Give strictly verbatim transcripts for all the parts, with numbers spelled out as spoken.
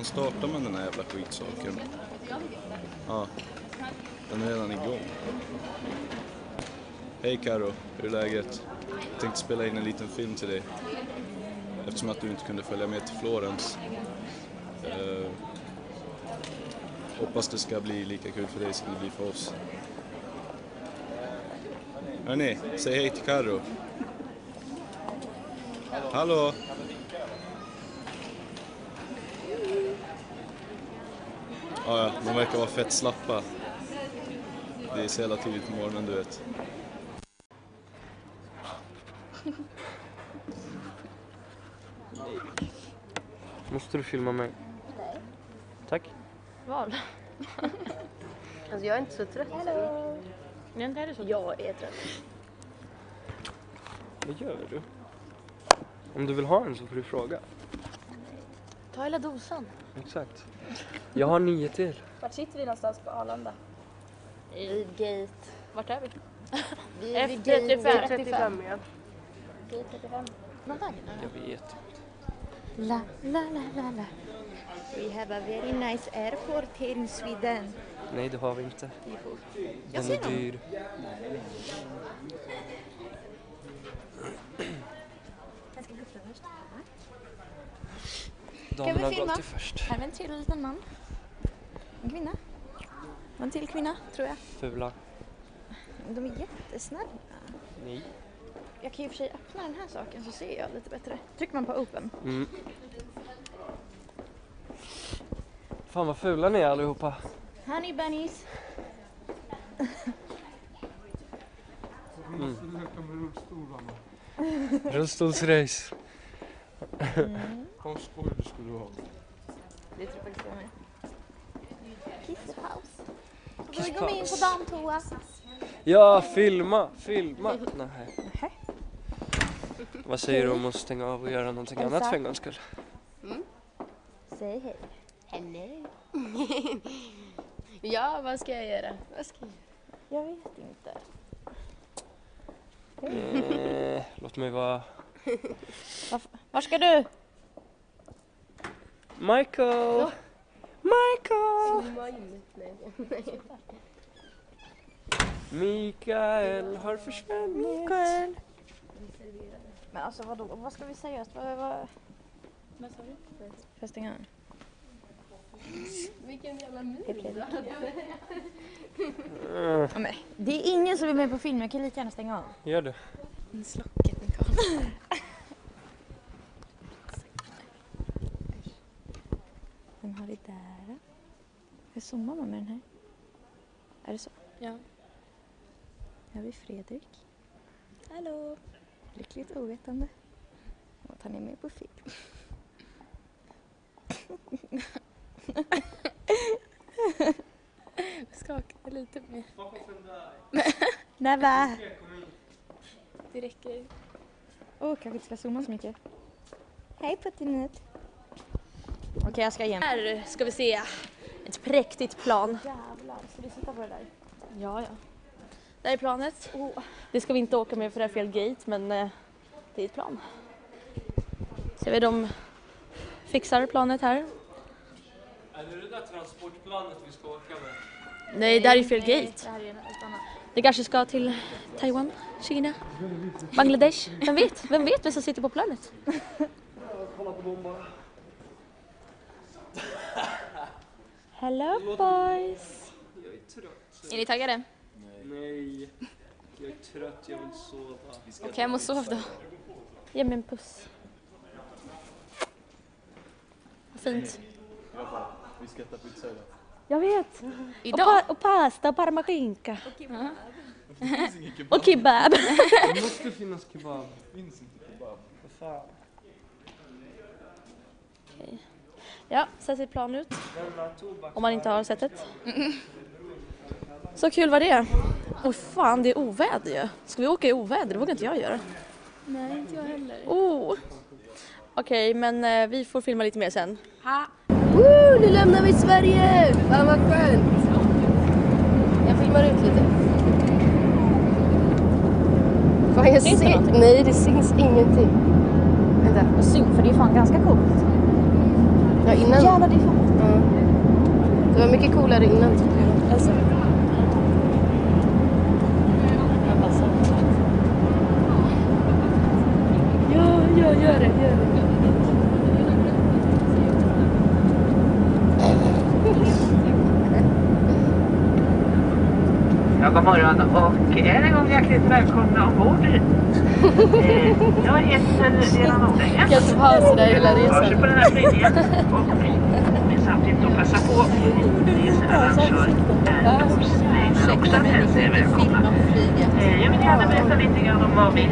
fan startar man den här jävla skitsaken? Ja, den är redan igång. Hej Karo, hur är läget? Jag tänkte spela in en liten film till dig. Eftersom att du inte kunde följa med till Florens. Uh, hoppas det ska bli lika kul för dig som det blir för oss. Hörrni, säg hej till Karo. Hallå! Ja, ja, de verkar vara fett slappa. Det är så jävla tidigt på morgonen, du vet. Måste du filma mig? Nej. Tack. Vad? Alltså jag är inte så trött. Hallå. Nej, inte är det så. Jag är trött. Vad gör du? Om du vill ha en så får du fråga. Ta hela dosan. Exakt. Jag har nio till. Vart sitter vi någonstans på Arlanda? Vid gate. Vart är vi? Vi F är vid trettiofem. gate trettiofem. ja. Gate trettiofem. Någon vagn? Jag vet. La, la, la, la, la. We have a very nice airport here in Sweden. Nej, det har vi inte. Den ser är dem. dyr. Jag ska gå först. Damerna vi går filma? alltid först. Här är en trevlig liten man. En kvinna. Och en till kvinna, tror jag. Fula. De är jättesnälla. Nej. Jag kan ju för sig öppna den här saken så ser jag lite bättre. Trycker man på open. Mm. Fan vad fula ni är allihopa. Honey bunnies. Mm. Rullstolsrace. Mm. Vad skoj du skulle ha. Det tror jag faktiskt jag med. Kisspaus. Då Kisspaus. går vi in på damtoa. Ja, filma, filma. Nej. Nähä. Vad säger du om att stänga av och göra någonting Elsa? annat för en gångs skull? Säg hej. Hello. Ja, vad ska jag göra? Vad ska jag göra? Jag vet inte. Eh, låt mig vara... Var ska du? Michael! Michael! Nej. Mikael har försvunnit. Mikael. Men alltså vadå? Vad ska vi säga? Vad, vad... Vad sa du? Får jag stänga den? Vilken jävla min. Mm, Ja, men, det är ingen som är med på film. Jag kan lika gärna stänga av. gör det. Slocket Nicole. Den har det där. Hur zoomar man med den här? Är det så? Ja. Här har vi Fredrik. Hallå. Lyckligt ovetande. Och att han är med på film. Jag skakar lite mer. Nej va? Det räcker. Åh, oh, kanske inte ska zooma så mycket. Hej Puttinut. Okej, okay, jag ska igen. Här ska vi se ett präktigt plan. Jävlar, ska vi sitta på det där? Ja, ja. Där är planet. Oh. Det ska vi inte åka med för det är fel gate, men eh, det är ett plan. Ser vi de fixar planet här. Är det det där transportplanet vi ska åka med? Nej, där är fel gate. Det här är ett annat. Det kanske ska till Taiwan, Kina, Bangladesh. Vem vet? Vem vet vem som sitter på planet? Kolla på dem bara. Hello boys. Jag är trött. Är ni taggade? Nej. Jag är trött, jag vill sova. Okej, hem och sov då. Ge mig en puss. Vad fint. Vi ska äta pizza idag. Jag vet. Och, Idag? pa- och pasta och parmaskinka. Det finns ingen kebab. Och kebab. Det måste finnas kebab. Det finns inte kebab. Vad fan. Ja, så ser plan ut. Lämna tobak. Om man inte har sett det. Så kul var det. Åh fan, det är oväder ju. Ska vi åka i oväder? Det vågar inte jag göra. Nej, inte jag heller. Oh. Okej, men eh, vi får filma lite mer sen. Ha. Woo, nu lämnar vi Sverige! Fan vad skönt! Jag filmar ut lite. Fan, jag Syns det ser... någonting? Nej, det syns ingenting. Vänta. Synd, för det är fan ganska coolt. Ja, innan. Jävlar, det är fan. Ja. Det var mycket coolare innan tycker jag. Alltså. Ja, ja, gör det, gör det. Ja, god morgon och än en gång hjärtligt välkomna ombord. eh, jag heter Lena Nordängen. Jag kan inte pausa där hela Jag resan. på den här flygningen och vill samtidigt då passa på researrangör Ernst Meiner också att hälsa er välkomna. Eh, jag vill gärna berätta lite grann om vad vi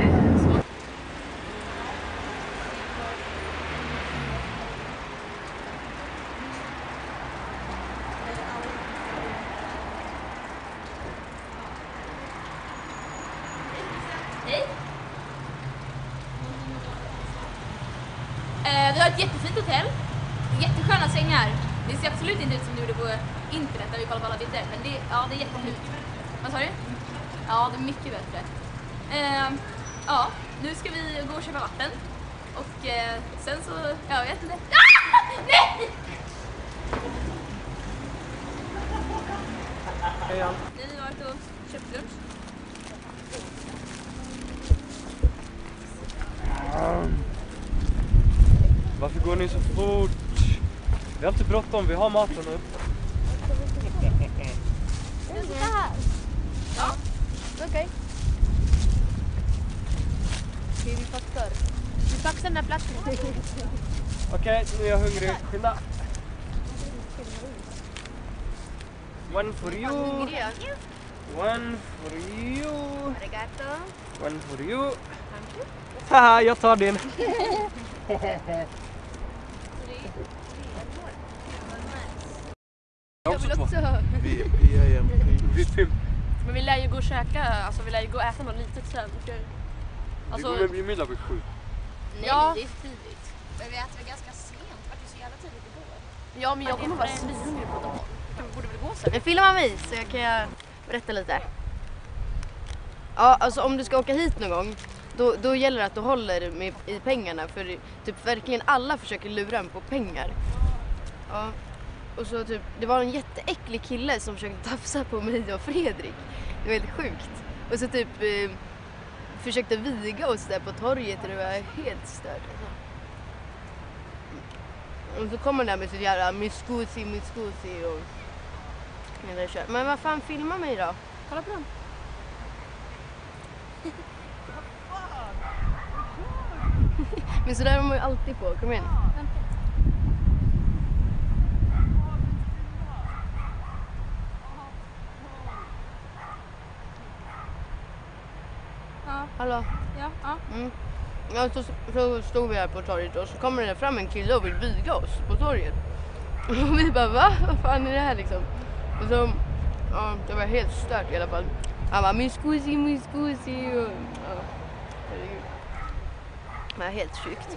Hej. Eh, vi har ett jättefint hotell. Jättesköna sängar. Det ser absolut inte ut som det gjorde på internet när vi kollade på alla bilder. Men det, ja, det är jättefint. Vad sa du? Ja, det är mycket bättre. Eh, ja, nu ska vi gå och köpa vatten. Och eh, sen så, ja, jag vet inte. Ah! Nej! Ni har varit och köpt lunch. Varför går ni så fort? Vi har inte bråttom, vi har maten nu. Jag sitter här. Ja. Okej. Okay. Okej, vi paxar. Vi paxar den här platsen. Okej, okay, nu är jag hungrig. Skynda! One for you. One for you. One for you. Haha, jag tar din. Jag vill också. Vi, vi är en Vi film. Men vi lär ju gå och käka, alltså vi lär ju gå och äta något litet sen. Alltså, Det kommer bli middag vid sju. Nej, Ja. det är tidigt. Men vi äter väl ganska sent. Vart är så jävla tidigt igår? ja men jag kommer vara svinhungrig på dagen. Vi borde väl gå sen. Men filma mig så jag kan jag berätta lite. Ja, alltså om du ska åka hit någon gång, då, då gäller det att du håller med i pengarna. För typ verkligen alla försöker lura en på pengar. Ja. Och så typ, det var en jätteäcklig kille som försökte tafsa på mig och Fredrik. Det var helt sjukt. Och så typ eh, försökte viga oss där på torget och det var helt stört. Och så kommer den där med sitt jävla miskusi, miskusi och... Men vad fan, filma mig då? Kolla på den. Men så där har man ju alltid på, kom igen. Ja. Hallå? Ja, ja. Mm. Ja, så, så stod vi här på torget och så kommer det fram en kille och vill viga oss på torget. Och vi bara, va? Vad fan är det här liksom? Och så, ja, det var helt stört i alla fall. Han bara, miskusi, miskusi och... Ja, herregud. Det var helt sjukt.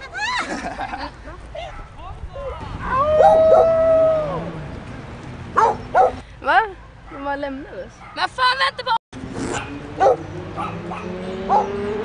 Va? De bara lämnade oss. Men fan, vänta på!